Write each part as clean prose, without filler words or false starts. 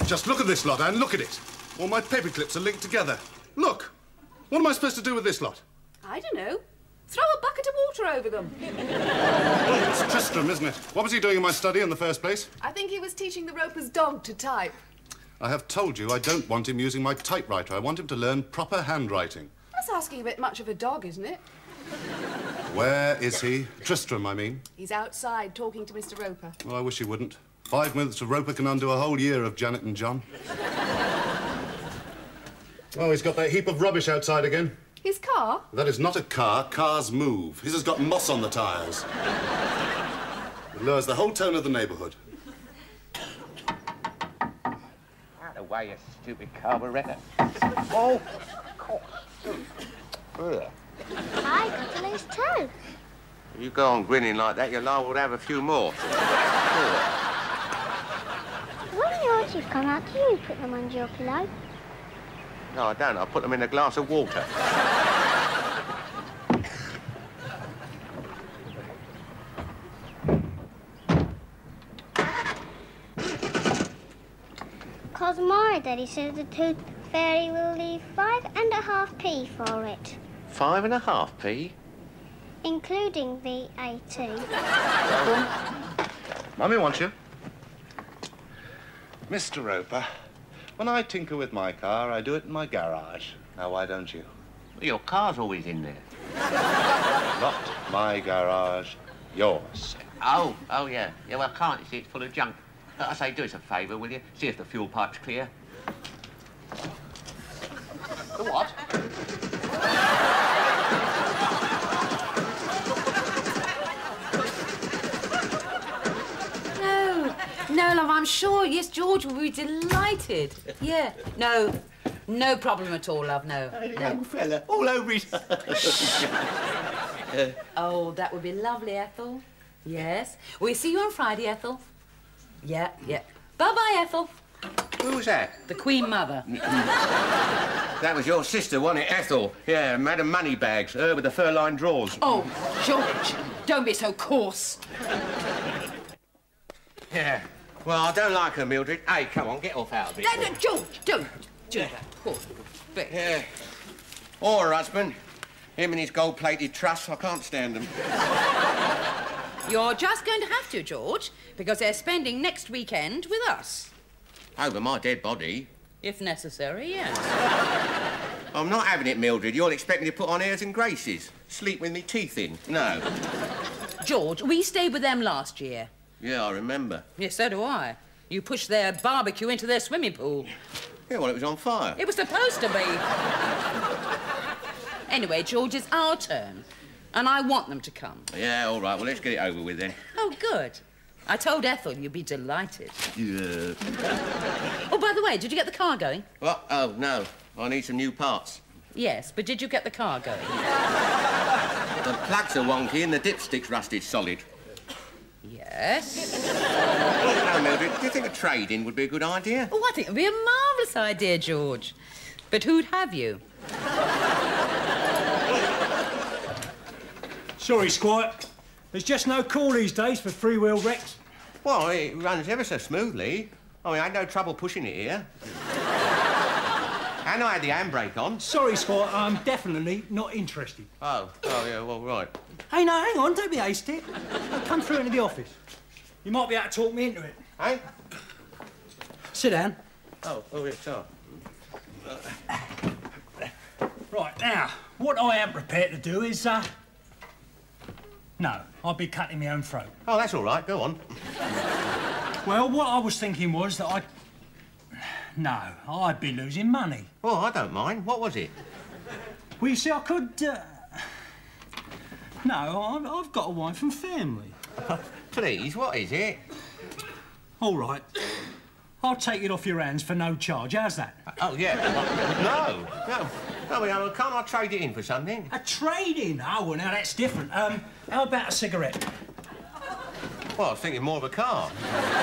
Just look at this lot, Anne, look at it. All my paper clips are linked together. Look. What am I supposed to do with this lot? I don't know. Throw a bucket of water over them. It's Tristram, isn't it? What was he doing in my study in the first place? I think he was teaching the Roper's dog to type. I have told you I don't want him using my typewriter. I want him to learn proper handwriting. That's asking a bit much of a dog, isn't it? Where is he? Tristram, I mean. He's outside talking to Mr. Roper. Oh, I wish he wouldn't. 5 minutes of Roper can undo a whole year of Janet and John. Oh, he's got that heap of rubbish outside again. His car? That is not a car. Cars move. His has got moss on the tyres. It lowers the whole tone of the neighbourhood. Out of the way, you stupid carburettor. Oh, of course. Ugh. I got to lose too. You go on grinning like that, you're liable to have a few more. When the orchids come out, do you put them under your pillow? No, I don't. I put them in a glass of water. Because my daddy says the tooth fairy will leave 5.5p for it. 5.5p? Including VAT. Mummy wants you. Mr. Roper, when I tinker with my car, I do it in my garage. Now, why don't you? Well, your car's always in there. Not my garage, yours. Oh, yeah. Yeah, well, can't you see it's full of junk? I say, do us a favour, will you? See if the fuel pipe's clear. The what? No, love, I'm sure. Yes, George will be delighted. Yeah. No problem at all, love, no. Young fella, all over his... Oh, that would be lovely, Ethel. Yes. We'll see you on Friday, Ethel. Yeah. Bye-bye, Ethel. Who was that? The Queen Mother. That was your sister, wasn't it, Ethel? Yeah, Madam Moneybags, her with the fur-lined drawers. Oh, George, don't be so coarse. Yeah. Well, I don't like her, Mildred. Hey, come on, get off out of it. No, George, don't do that. Poor bit. Yeah. Or her husband. Him and his gold-plated truss, I can't stand them. You're just going to have to, George, because they're spending next weekend with us. Over my dead body. If necessary, yes. I'm not having it, Mildred. You'll expect me to put on airs and graces. Sleep with me teeth in. No. George, we stayed with them last year. Yeah, I remember. Yes, so do I. You pushed their barbecue into their swimming pool. Yeah, well, it was on fire. It was supposed to be. Anyway, George, it's our turn. And I want them to come. Yeah, all right. Well, let's get it over with then. Oh, good. I told Ethel you'd be delighted. Yeah. Oh, by the way, did you get the car going? What? Oh, no. I need some new parts. Yes, but did you get the car going? The plugs are wonky and the dipstick's rusted solid. Yes. Now, Mildred, do you think a trade-in would be a good idea? Oh, I think it would be a marvellous idea, George. But who'd have you? Sorry, Squire. There's just no call these days for three-wheel wrecks. Well, it runs ever so smoothly. I mean, I had no trouble pushing it here. And I had the handbrake on. Sorry, Squire, I'm definitely not interested. Oh, yeah, well, right. Hey, no, hang on, don't be hasty. Come through into the office. You might be able to talk me into it. Hey? Sit down. Oh, it's all. Right, now, what I am prepared to do is, no, I'll be cutting my own throat. Oh, that's all right, go on. Well, what I was thinking was that I'd be losing money. Oh, I don't mind. What was it? Well, you see, I could, No, I've got a wife and family. Please, what is it? All right. I'll take it off your hands for no charge. How's that? Oh, yeah. No, can't I trade it in for something? A trade-in? Oh, well, now that's different. How about a cigarette? Well, I was thinking more of a car.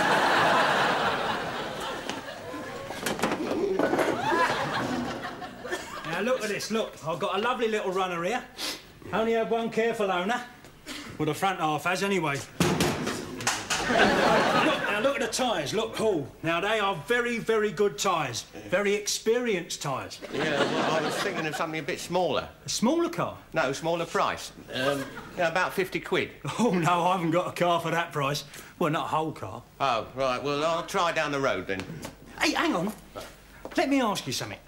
Now, look at this, look. I've got a lovely little runner here. Only had one careful owner. Well, the front half has, anyway. Look, Now, look at the tyres. Look, oh, now they are very, very good tyres. Very experienced tyres. Yeah, well, I was thinking of something a bit smaller. A smaller car? No, smaller price. Yeah, about 50 quid. Oh, no, I haven't got a car for that price. Well, not a whole car. Oh, right, well, I'll try down the road then. Hey, hang on. Let me ask you something.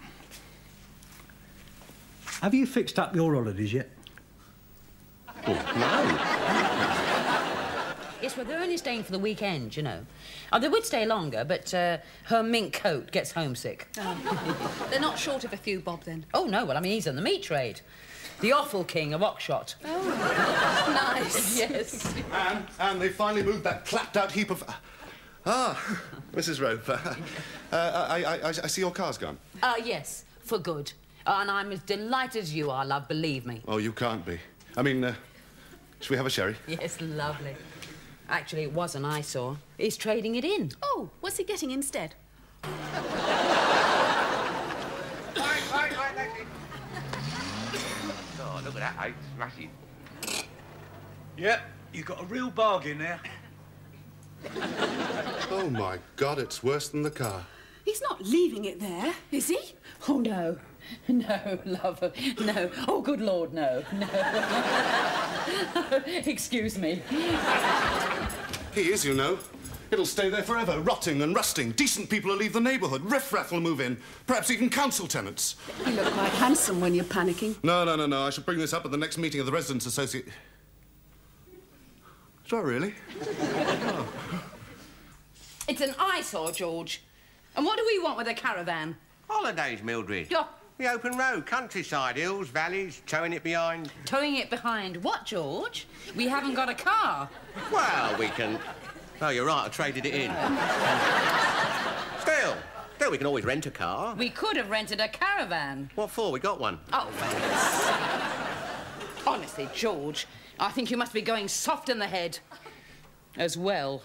Have you fixed up your holidays yet? Oh, no. Yes, well, they're only staying for the weekend, you know. Oh, they would stay longer, but her mink coat gets homesick. Oh. They're not short of a few bob, then? Oh, no, well, I mean, he's in the meat trade. The offal king of Oxshott. Oh, nice. Yes. And they finally moved that clapped-out heap of... Ah, Mrs. Roper. I see your car's gone. Yes, for good. And I'm as delighted as you are, love, believe me. Oh, you can't be. I mean, should we have a sherry? Yes, lovely. Actually, it was an eyesore. He's trading it in. Oh, what's he getting instead? Right, oh, look at that, eh? Smashing. Yep, you got a real bargain there. Oh, my God, it's worse than the car. He's not leaving it there, is he? Oh, no. No, love. No. Oh, good Lord, no. No. Excuse me. He is, you know. It'll stay there forever, rotting and rusting. Decent people will leave the neighbourhood. Riff-raff will move in. Perhaps even council tenants. You look quite handsome when you're panicking. No. I shall bring this up at the next meeting of the Residents' Association. Is that really? Oh. It's an eyesore, George. And what do we want with a caravan? Holidays, Mildred. Yeah. The open road, countryside, hills, valleys, towing it behind. Towing it behind what, George? We haven't got a car. Well, we can... Oh, you're right, I traded it in. Still, we can always rent a car. We could have rented a caravan. What for? We got one. Oh, honestly, George, I think you must be going soft in the head as well.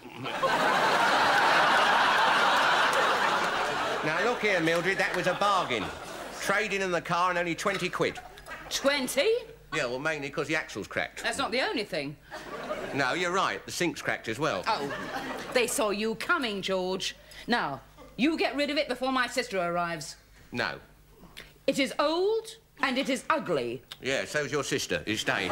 Now, look here, Mildred, that was a bargain. Trading in the car and only 20 quid. 20? Yeah, well, mainly because the axle's cracked. That's not the only thing. No, you're right. The sink's cracked as well. Oh, they saw you coming, George. Now, you get rid of it before my sister arrives. No. It is old and it is ugly. Yeah, so's your sister. Is staying.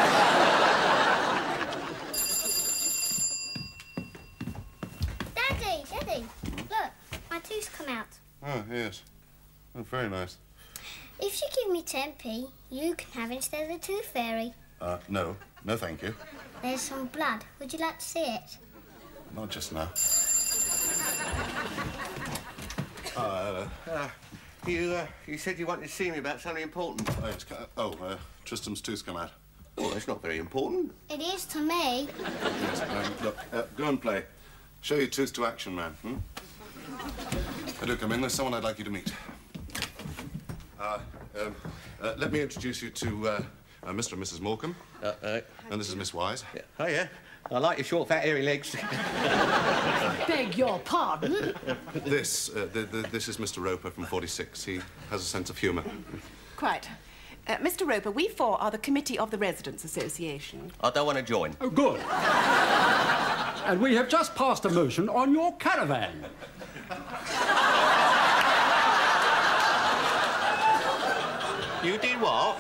Daddy, look, my tooth's come out. Oh, yes. Oh, very nice. If you give me 10p, you can have it instead of the tooth fairy. No. No, thank you. There's some blood. Would you like to see it? Not just now. You said you wanted to see me about something important. Tristram's tooth's come out. Oh, that's not very important. It is to me. Yes, look, go and play. Show your tooth to action, man, Do come in. There's someone I'd like you to meet. Let me introduce you to Mr. and Mrs. Morecambe. And this is Miss Wise. Yeah. Oh, yeah. I like your short, fat, hairy legs. Beg your pardon? This is Mr. Roper from 46. He has a sense of humour. Quite. Mr. Roper, we four are the committee of the Residents' Association. I don't want to join. Oh, good. And we have just passed a motion on your caravan. You did what?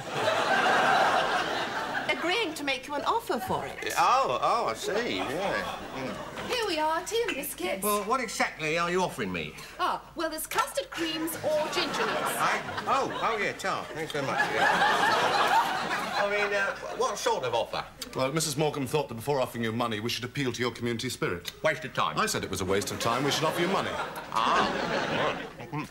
Agreeing to make you an offer for it. Oh, I see, yeah. Here we are, tea and biscuits. Well, what exactly are you offering me? Ah, well, there's custard creams or gingerness. Oh, yeah, tar. Thanks very much. Yeah. I mean, what sort of offer? Well, Mrs. Morecambe thought that before offering you money, we should appeal to your community spirit. Waste of time. I said it was a waste of time. We should offer you money. Ah, right.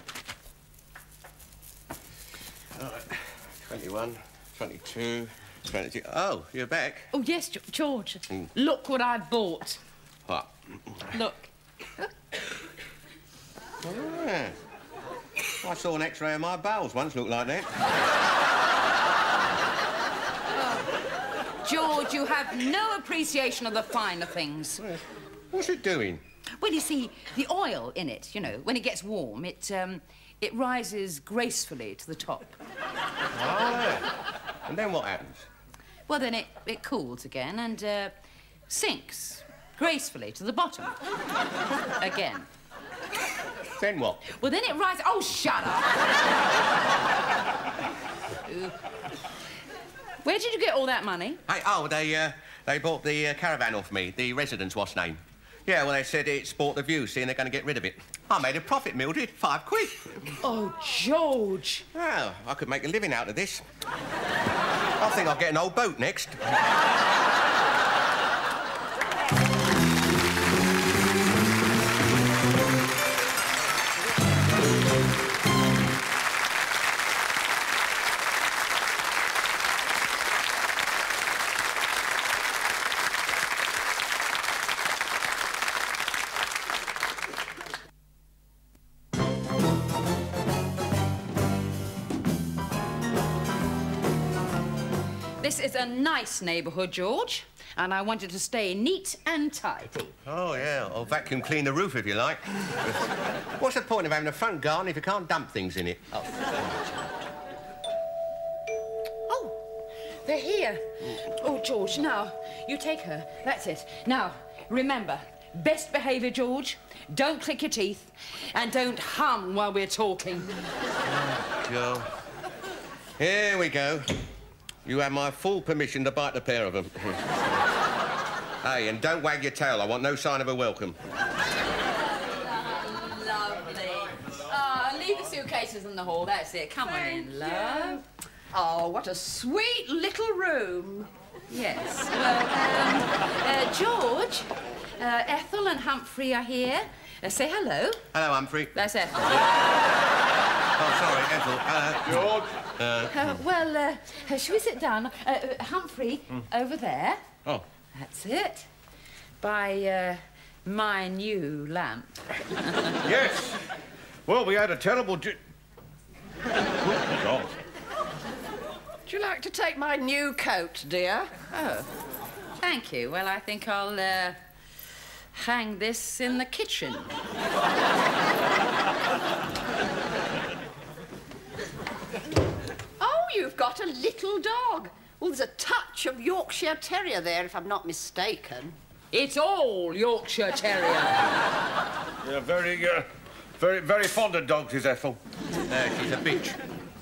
21, 22, 22. Oh, you're back. Oh, yes, George. Look what I've bought. What? Look. Oh, yeah. I saw an X-ray of my bowels once look like that. George, you have no appreciation of the finer things. What's it doing? Well, you see, the oil in it, you know, when it gets warm, it rises gracefully to the top. Oh, yeah. And then what happens? Well, then it cools again and sinks gracefully to the bottom. Again. Then what? Well, then it rises... Oh, shut up! Where did you get all that money? Hey, they bought the Caravan off me, the residence, what's name? Yeah, well, they said it sport the view, seeing they're going to get rid of it. I made a profit, Mildred, £5. Oh, George. Well, I could make a living out of this. I think I'll get an old boat next. This is a nice neighbourhood, George, and I want you to stay neat and tidy. Oh, yeah, I'll vacuum clean the roof if you like. What's the point of having a front garden if you can't dump things in it? Oh, they're here. Oh, George, now, you take her. That's it. Now, remember, best behaviour, George. Don't click your teeth, and don't hum while we're talking. Joe. Here we go. You have my full permission to bite the pair of them. Hey, and don't wag your tail. I want no sign of a welcome. Lovely. Leave the suitcases in the hall. That's it. Come on in, love. Oh, what a sweet little room. Yes. Well, George, Ethel and Humphrey are here. Say hello. Hello, Humphrey. That's Ethel. Oh, sorry, Ethel. George? Shall we sit down? Humphrey, over there. Oh. That's it. By my new lamp. Yes. Well, we had a terrible... Good God. Would you like to take my new coat, dear? Oh, thank you. Well, I think I'll hang this in the kitchen. You've got a little dog. Well, there's a touch of Yorkshire Terrier there, if I'm not mistaken. It's all Yorkshire Terrier. Yeah, very fond of dogs, is Ethel. She's a bitch.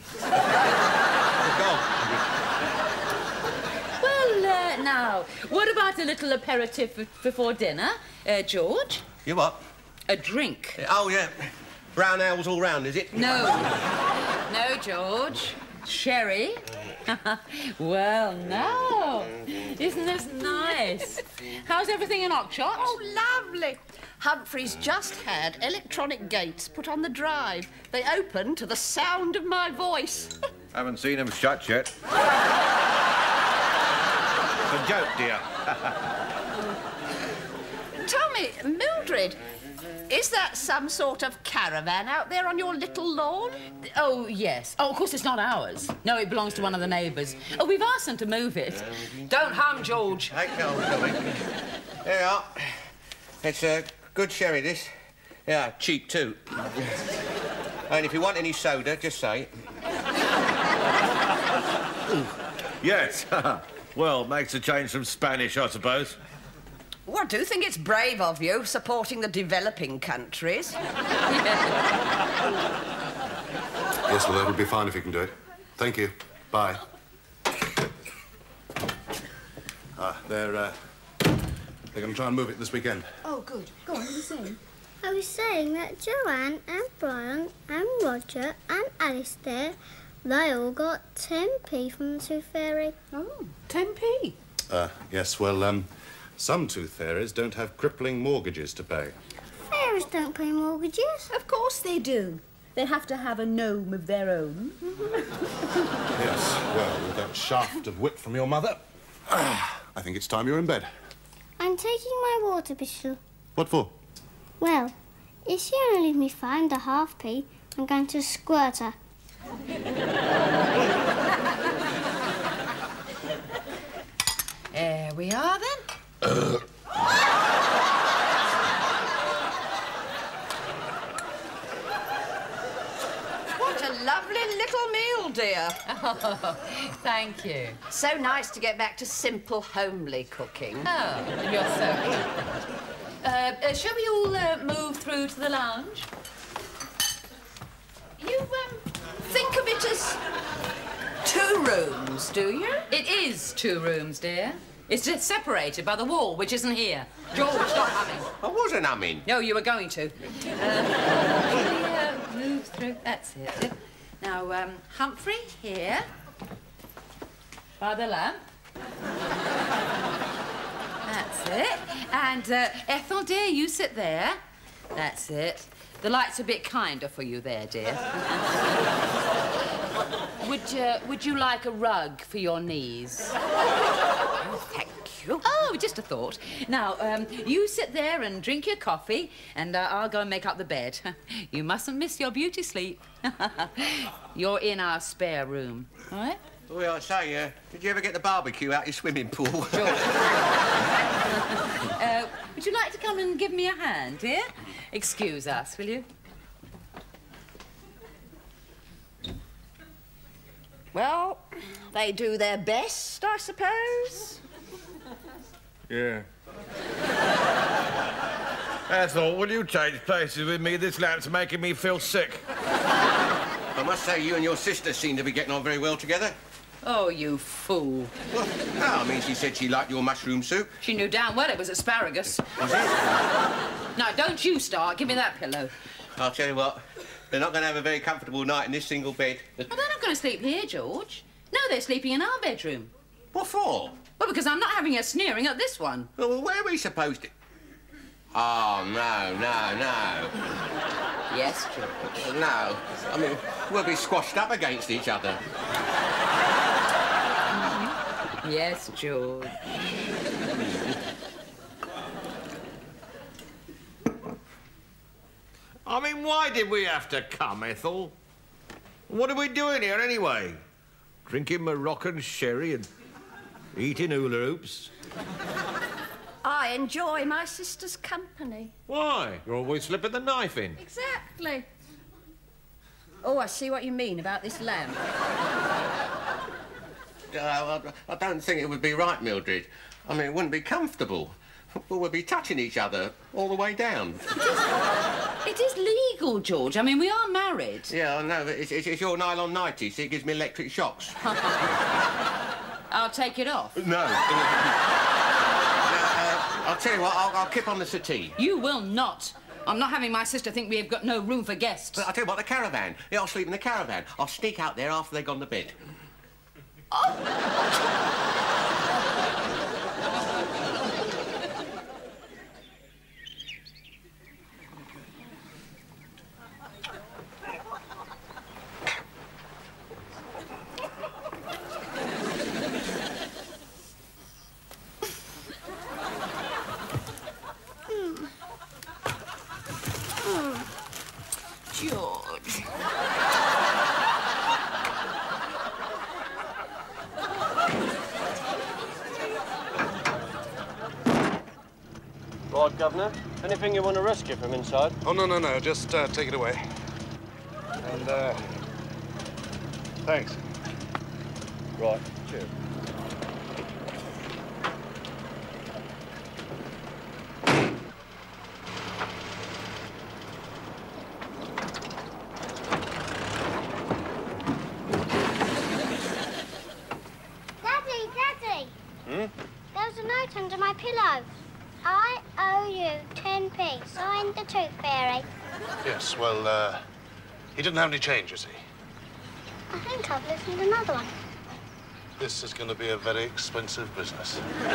Well, now, what about a little aperitif before dinner, George? You what? A drink. Oh, yeah. Brown ales all round, is it? No. No, George. Sherry? Well, now, isn't this nice? How's everything in Oxshott? Oh, lovely. Humphrey's just had electronic gates put on the drive. They open to the sound of my voice. Haven't seen them shut yet. It's a joke, dear. Tell me, Mildred, is that some sort of caravan out there on your little lawn? Oh, yes. Oh, of course, it's not ours. No, it belongs to one of the neighbours. Oh, we've asked them to move it. Don't hum, George. Hey, go, there you are. It's a good sherry, this. Yeah, cheap, too. And if you want any soda, just say. Yes. Well, makes a change from Spanish, I suppose. Well, I do think it's brave of you, supporting the developing countries. Yes, well, it'll be fine if you can do it. Thank you. Bye. They're going to try and move it this weekend. Oh, good. Go on, what are you saying? I was saying that Joanne and Brian and Roger and Alistair, they all got 10p from the Tooth Fairy. Oh, 10p? Yes, well, some tooth fairies don't have crippling mortgages to pay. Fairies don't pay mortgages. Of course they do. They have to have a gnome of their own. Yes, well, with that shaft of wit from your mother, I think it's time you're in bed. I'm taking my water pistol. What for? Well, if she only leaves me 5.5p, I'm going to squirt her. There we are, then. What a lovely little meal, dear. Oh, thank you. So nice to get back to simple, homely cooking. Oh, you're so good. Shall we all move through to the lounge? You, think of it as 2 rooms, do you? It is 2 rooms, dear. It's just separated by the wall, which isn't here. George, stop humming. I wasn't humming. No, you were going to. Move through. That's it. Now, Humphrey, here. By the lamp. That's it. And, Ethel, dear, you sit there. That's it. The light's a bit kinder for you there, dear. Would you like a rug for your knees? Oh, thank you. Oh, just a thought. Now, you sit there and drink your coffee, and I'll go and make up the bed. You mustn't miss your beauty sleep. You're in our spare room, all right? Well, I say, did you ever get the barbecue out your swimming pool? Sure. Would you like to come and give me a hand, dear? Excuse us, will you? Well, they do their best, I suppose. Yeah. Ethel, will you change places with me? This lamp's making me feel sick. I must say, you and your sister seem to be getting on very well together. Oh, you fool. Well, no, I mean, she said she liked your mushroom soup. She knew damn well it was asparagus. Was it? Now, don't you start. Give me that pillow. I'll tell you what, they're not going to have a very comfortable night in this single bed. Well, they're not going to sleep here, George. No, they're sleeping in our bedroom. What for? Well, because I'm not having a sneering at this one. Well, where are we supposed to... Oh, no. Yes, George. No. I mean, we'll be squashed up against each other. Yes, George. I mean, why did we have to come, Ethel? What are we doing here, anyway? Drinking Moroccan sherry and eating hula hoops? I enjoy my sister's company. Why? You're always slipping the knife in. Exactly. Oh, I see what you mean about this lamp. I don't think it would be right, Mildred. I mean, it wouldn't be comfortable. We'll be touching each other all the way down. It is legal, George. I mean, we are married. Yeah, I know, but it's your nylon nightie, so it gives me electric shocks. I'll take it off. No. I'll tell you what, I'll keep on the settee. You will not. I'm not having my sister think we have got no room for guests. But I'll tell you what, the caravan. Yeah, I'll sleep in the caravan. I'll sneak out there after they've gone to bed. George. Right, Governor. Anything you want to rescue from inside? Oh, no. Just take it away. And, thanks. Right. Cheers. Daddy! There's a note under my pillow. I owe you 10p. Signed the Tooth Fairy. Yes, well, he didn't have any change, you see. I think I've listened another one. This is going to be a very expensive business.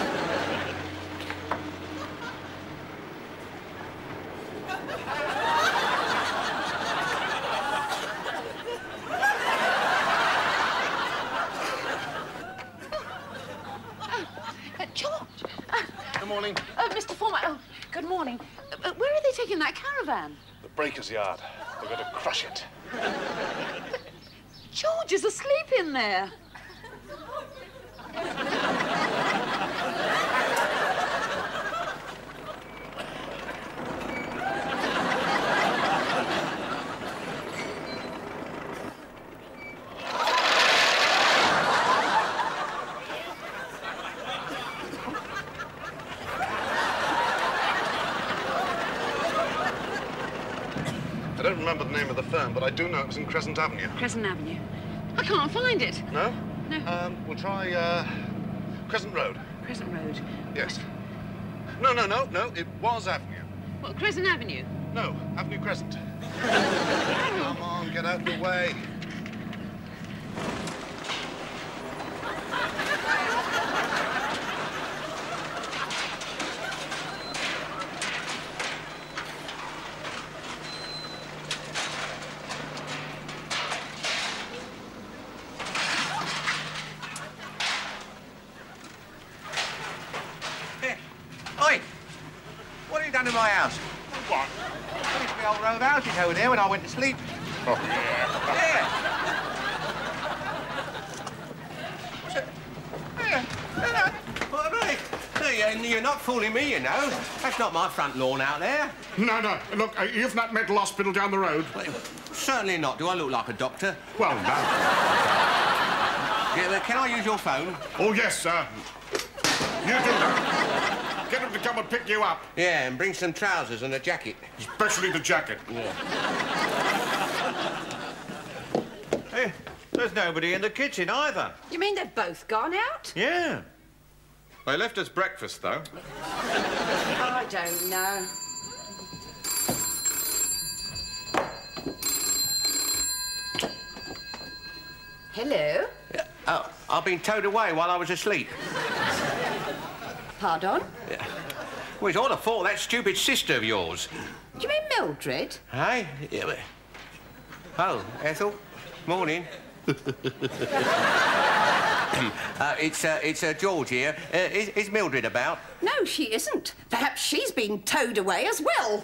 George! Good morning. Mr. Fourmile, good morning. Where are they taking that caravan? The breaker's yard. They're going to crush it. George is asleep in there. I don't remember the name of the firm, but I do know it was in Crescent Avenue. Crescent Avenue. I can't find it. No? No. We'll try, Crescent Road. Crescent Road. Yes. No, it was Avenue. Well, Crescent Avenue. No, Avenue Crescent. Come on, get out of the way. Oi! What have you done in my house? What? There used to be old row of houses over there when I went to sleep. Oh, yeah. Yeah. What am I? Hey, you're not fooling me, you know. That's not my front lawn out there. No. Look, you've that mental hospital down the road. Well, certainly not. Do I look like a doctor? Well, no. Yeah, but can I use your phone? Oh, yes, sir. You do that. Get him to come and pick you up. Yeah, and bring some trousers and a jacket. Especially the jacket. Yeah. Hey, there's nobody in the kitchen either. You mean they've both gone out? Yeah. They left us breakfast, though. I don't know. Hello? Oh, I've been towed away while I was asleep. Pardon? Yeah. Well, it's all the fault of that stupid sister of yours. Do you mean Mildred? Hey? Yeah, but... Oh, Ethel. Morning. It's George here. Is Mildred about? No, she isn't. Perhaps she's been towed away as well.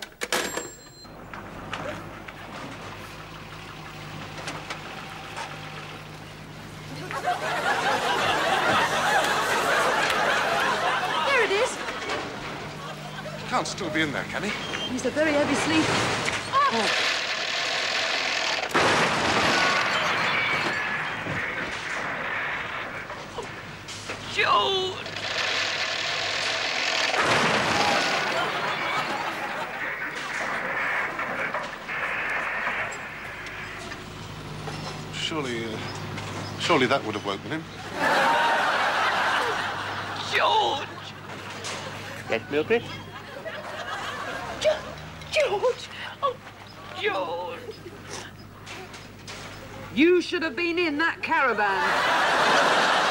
There it is. Can't still be in there, can he? He's a very heavy sleeper. Oh. George! Surely that would have woken him. George! Yes, Mildred? George! Oh, George! You should have been in that caravan.